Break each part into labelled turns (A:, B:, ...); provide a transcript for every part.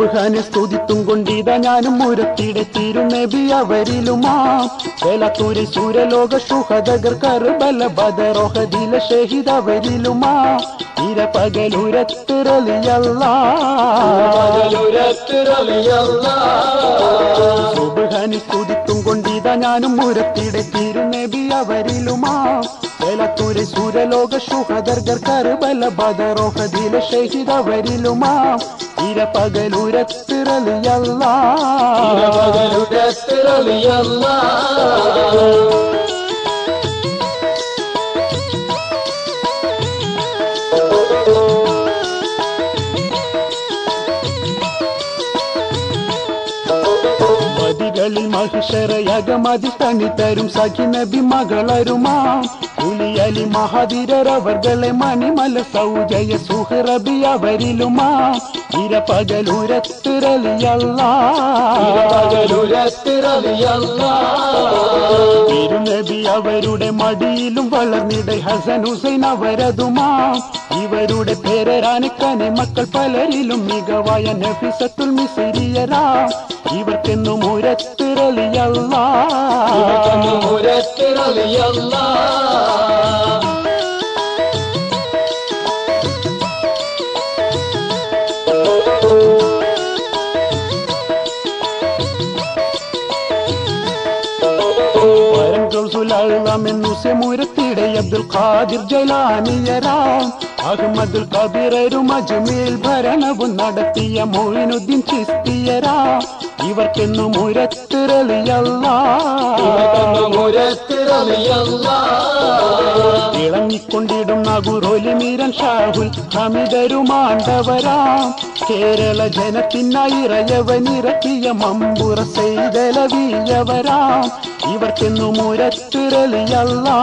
A: സുബ്ഹാനെ സ്തുതിത്തും കൊണ്ടിതാ ഞാനും മുരത്തിടെ തിരുനബി അവരിലുമാ വേലാത്തൂരിൽ സൂര്യലോക ശുഹദഗർ കർബല ബദറോഹദിലെ ഷഹീദ് അവരിലുമാ സുബ്ഹാനെ സ്തുതിത്തും കൊണ്ടിതാ ഞാനും മുരത്തിടെ തിരുനബി അവരിലുമാ വേലാത്തൂരിൽ സൂര്യലോക ശുഹദഗർ കർബല ബദറോഹദിലെ ഷഹീദ് അവരിലുമാ പകലുരത്തിരലിയല്ലാ മദികളിൽ മഹിഷറയകമതി തണി തരും സഖി നബി മകളരുമാ പുലിയലി മഹാധീരവർകളെ മണിമല സൗജയ സുഹറബി അവരിലുമാ തിരുനബി അവരുടെ മടിയിലും വളർന്നിടെ ഹസൻ ഹുസൈൻ അവരതുമാ ഇവരുടെ പേരാനക്കനെ മക്കൾ പലരിലും മികവായ നഫിസത്തുൽ മിസ്രിയരാ ഇവർക്കെന്നും മുരത്തിരലിയല്ലാ മുരത്തിടെ അബ്ദുൽ ഖാദിർ ജലാനിയരാം അഹമ്മദുൽ കബീറും അജ്മീൽ ഭരണവും നടത്തിയ മൊയ്നുദ്ദീൻ ചിസ്തിയരാ ഇവർക്കെന്നും മുരത്തിരലിയല്ലാ ഇളങ്ങിക്കൊണ്ടിടും നഗുറോലി മീരൻ ഷാഹുൽ ഹമിദരുമാണ്ടവരാ കേരള ജനത്തിനായി ഇറയവനിറക്കിയ മമ്പുറ സെയ്തലവിയവരാ ഇവർക്കെന്നും മുരത്തിരലിയല്ലാ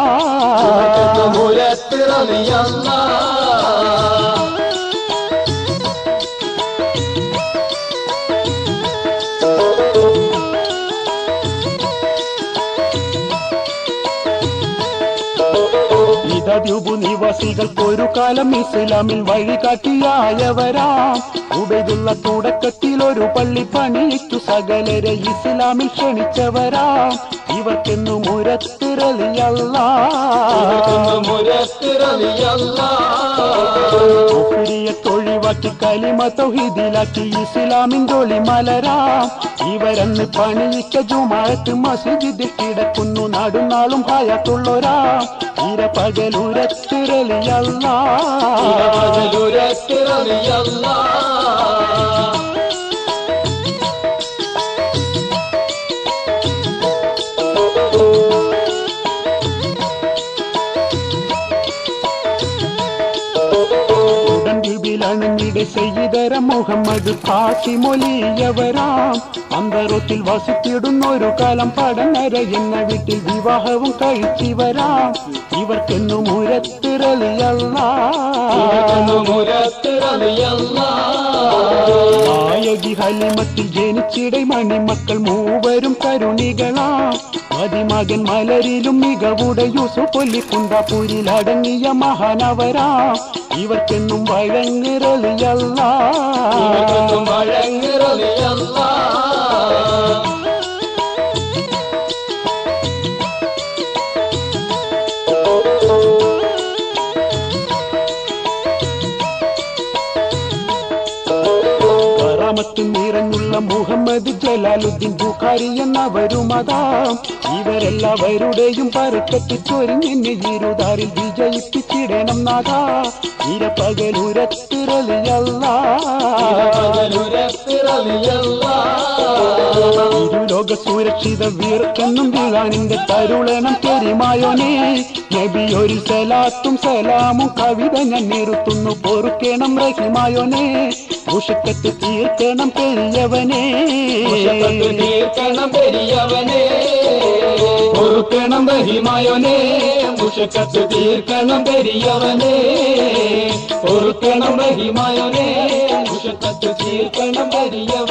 A: ദ്വീപു നിവാസികൾക്കൊരു കാലം ഇസ്ലാമിൽ വഴികാട്ടിയായവരാ ഉബൈദുള്ള തുടക്കത്തിൽ ഒരു പള്ളി പണിയിട്ടു സകലരെ ഇസ്ലാമിൽ ക്ഷണിച്ചവരാ ഇവർക്കെന്നും മുരത്തിരലിയല്ലാ ൊഴിവാക്കി കലിമ തൗഹീദിലാക്കി ഇസ്ലാമിന്റെ ഒളി മലരാ ഇവരന്ന് പണിയിച്ച ജുമാഅത്ത് മസ്ജിദിൽ കിടക്കുന്നു നാടുനാളും ഹയാത്തുള്ളോരാ പകലുരത്തിരലിയല്ലാ ഉടൻപിലാണിടെ സയ്യിദര മുഹമ്മദ് ഫാത്തിമൊലിയവരാ അന്തരത്തിൽ വസിച്ചിടുന്നൊരു കാലം പടനര എന്ന വീട്ടിൽ വിവാഹവും കഴിച്ചിവരാ ഇവർക്കെന്നും മുരത്തിരലിയല്ലാ നായകി ഹലിമത്തിൽ ജനിച്ചിടെ മണിമക്കൾ മൂവരും കരുണികളാ മതിമകൻ മലരിലും മികവുടെ യൂസുഫ് കുന്താപൂരിലടങ്ങിയ മഹാനവരാ ഇവർക്കെന്നും വഴങ്ങിരലിയല്ലാ നിറഞ്ഞുള്ള മുഹമ്മദ് ജലാലുദ്ദീൻ ബുഖാരി എന്നവരുമതാ ഇവരെല്ലാവരുടെയും പരക്കെത്തിച്ചൊരിഞ്ഞെന്നെ ഇരുതാറിൽ വിജയിപ്പിച്ചിടണം നാഥാ ഇരപകലുരത്തിരലിയല്ലാ ഇരുലോക സുരക്ഷിത വീർക്കെന്നും വീഴാനിന്റെ തരുളണം പെരുമായോനേ നബിയൊരു സലാത്തും സലാമും കവിത ഞാൻ നിർത്തുന്നു പൊറുക്കണം റഹിമായോനേ ഉഷക്കത്ത് തീർക്കണം പെരിയവനേ പൊറുക്കണം റഹിമായോനേ ഉഷക്കത്ത് തീർക്കണം പെരിയവനേ പൊറുക്കണം റഹിമായോനേ ഉഷക്കത്ത് തീർക്കണം പെരിയവനേ